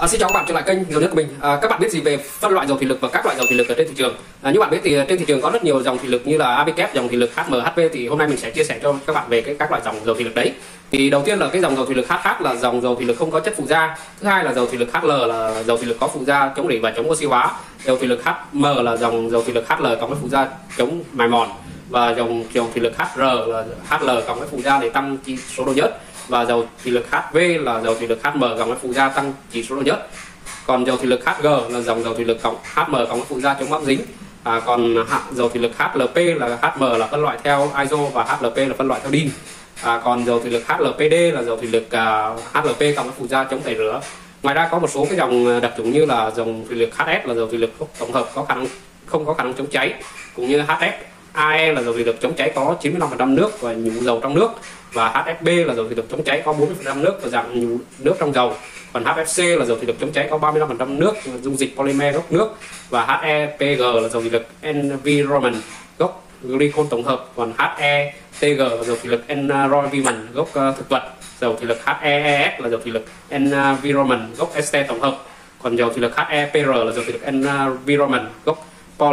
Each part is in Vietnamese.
Xin chào các bạn trở lại kênh dầu nhất của mình. Các bạn biết gì về phân loại dầu thủy lực và các loại dầu thủy lực ở trên thị trường? Như bạn biết thì trên thị trường có rất nhiều dòng thủy lực như là ABK, dòng thủy lực HM, HP. Thì hôm nay mình sẽ chia sẻ cho các bạn về các loại dòng dầu thủy lực đấy. Thì đầu tiên là cái dòng dầu thủy lực HH là dòng dầu thủy lực không có chất phụ gia. Thứ hai là dầu thủy lực HL là dầu thủy lực có phụ gia chống rỉ và chống oxy hóa. Dầu thủy lực HM là dòng dầu thủy lực HL cộng với phụ gia chống mài mòn. Và dòng thủy lực HR là HL cộng với phụ gia để tăng chỉ số độ nhớt. Và dầu thủy lực HV là dầu thủy lực HM cộng với phụ gia tăng chỉ số độ nhớt. Còn dầu thủy lực HG là dòng dầu thủy lực cộng HM cộng với phụ gia chống bám dính. Còn dầu thủy lực HLP là HM là phân loại theo ISO và HLP là phân loại theo DIN. Còn dầu thủy lực HLPD là dầu thủy lực HLP cộng với phụ gia chống tẩy rửa. Ngoài ra có một số cái dòng đặc trùng như là dòng thủy lực HS là dầu thủy lực tổng hợp không có khả năng chống cháy, cũng như HS AE là dầu thủy lực chống cháy có 95% nước và nhũ dầu trong nước, và HFB là dầu thủy lực chống cháy có 40% nước và dạng nhũ nước trong dầu. Còn HFC là dầu thủy lực chống cháy có 35% nước, dung dịch polymer gốc nước, và HEPG là dầu thủy lực environment gốc glycol tổng hợp. Còn HETG là dầu thủy lực environment gốc thực vật. Dầu thủy lực HEES là dầu thủy lực environment gốc ester tổng hợp. Còn dầu thủy lực HEPR là dầu thủy lực environment gốc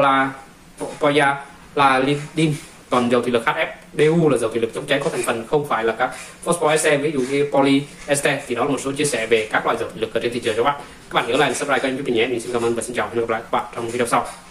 polyalidin. Còn dầu thủy lực HFDU là dầu thủy lực chống cháy có thành phần không phải là các phosphorescent, ví dụ như polyester. Thì đó là một số chia sẻ về các loại dầu thủy lực ở trên thị trường cho các bạn. Các bạn nhớ like, subscribe kênh giúp mình nhé. Mình xin cảm ơn và xin chào và hẹn gặp lại các bạn trong video sau.